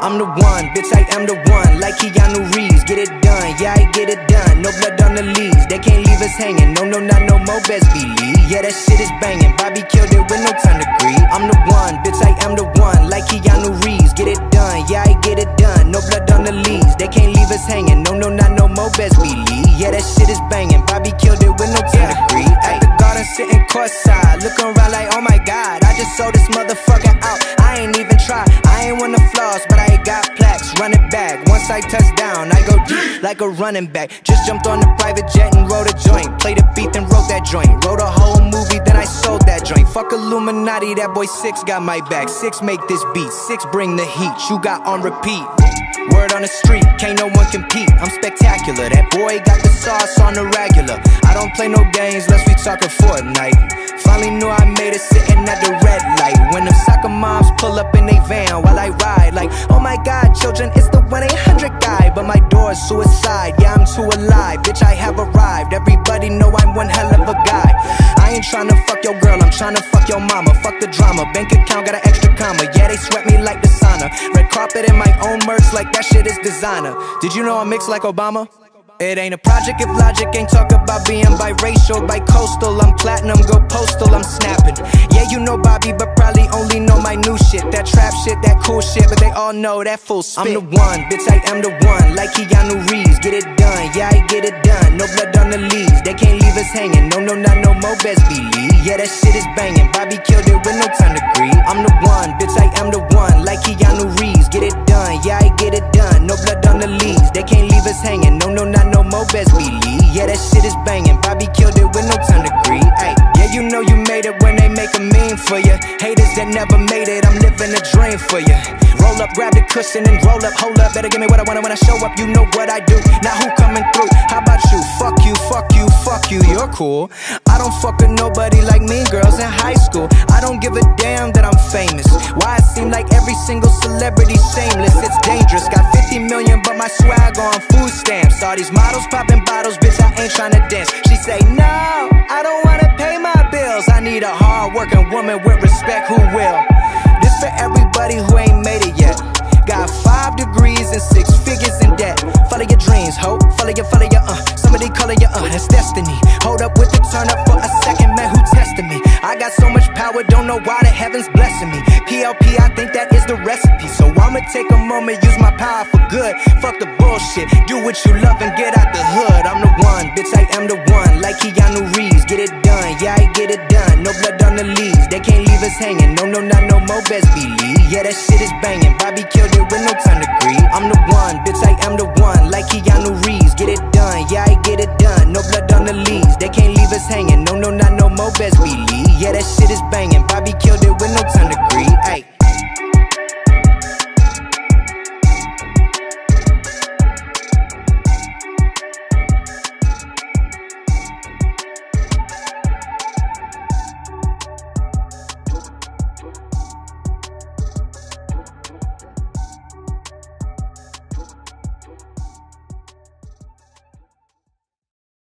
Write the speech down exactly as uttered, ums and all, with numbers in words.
I'm the one, bitch, I am the one. Like Keanu Reeves, get it done, yeah, I get it done. No blood on the leaves, they can't leave us hanging. No, no, not no more, best believe. Yeah, that shit is banging, Bobby killed it with no time to grieve. I'm the one, bitch, I am the one. Like Keanu Reeves, get it done, yeah, I get it done. No blood on the leaves, they can't leave us hanging. No, no, not no more, best believe. Yeah, that shit is banging, Bobby killed it with no time to grieve. At the garden sitting courtside, looking around like, oh my God, I just sold this motherfucker out. I ain't even try, I ain't won the flaws, but I got plaques, run it back. Once I touch down, I go deep like a running back. Just jumped on the private jet and wrote a joint. Played a beat and wrote that joint. Wrote a whole movie, then I sold that joint. Fuck Illuminati, that boy Six got my back. Six make this beat, Six bring the heat. You got on repeat. Word on the street, can't no one compete. I'm spectacular, that boy got the sauce on the regular. I don't play no games unless we talkin' Fortnite. Finally knew I made it sitting at the red light. When them soccer moms pull up in they van while I ride, like, oh my God, children, it's the one eight hundred guy. But my door's suicide, yeah, I'm too alive. Bitch, I have arrived, everybody know I'm one hell of a guy. I ain't tryna fuck your girl, I'm tryna fuck your mama. Fuck the drama, bank account got an extra comma. Yeah, they sweat me like the sauna. Red carpet in my own merch, like that shit is designer. Did you know I mix like Obama? It ain't a project if logic ain't talk about being biracial, bi-coastal. I'm platinum, go postal, I'm snapping. Yeah, you know Bobby, but probably only know my new shit. That trap shit, that cool shit, but they all know that full spit. I'm the one, bitch, I am the one. Like Keanu Reeves, get it done, yeah, I get it done. No blood on the leaves, they can't leave us hanging. No, no, not no more, best believe. Yeah, that shit is banging, Bobby killed it with no time to grieve. I'm the one, bitch, I am the one. Like Keanu Reeves, get it done, yeah, I get it done. No blood on the leaves, they can't leave us hanging. No, no, not no more, best believe. Yeah, that shit is banging, Bobby killed it with no time to grieve. Ay, yeah, you know you made it when they make a meme for you. Haters that never made it, I'm living a dream for you. Roll up, grab the cushion and roll up, hold up. Better give me what I want when I show up, you know what I do. Now who coming through? How about you? Fuck you, fuck you, fuck you, you're cool. I don't fuck with nobody like mean girls in high school. I don't give a damn that I'm famous. Why it seem like every single celebrity shameless? It's dangerous, got fifty million but my swag on food stamps. All these models popping bottles, bitch, I ain't tryna dance. She say, no, I don't wanna pay my bills. I need a hard-working woman with respect who will. This for everybody who ain't made it yet. Got five degrees and six figures in debt. Follow your dreams, ho, follow your, follow your, uh somebody calling your, uh, that's destiny. Hold up with the turn up for a second, man, who tested me? I got so much power, don't know why the heavens blessing me. P L P, I think that is the recipe. So I'ma take a moment, use my power for good. Fuck the bullshit, do what you love and get out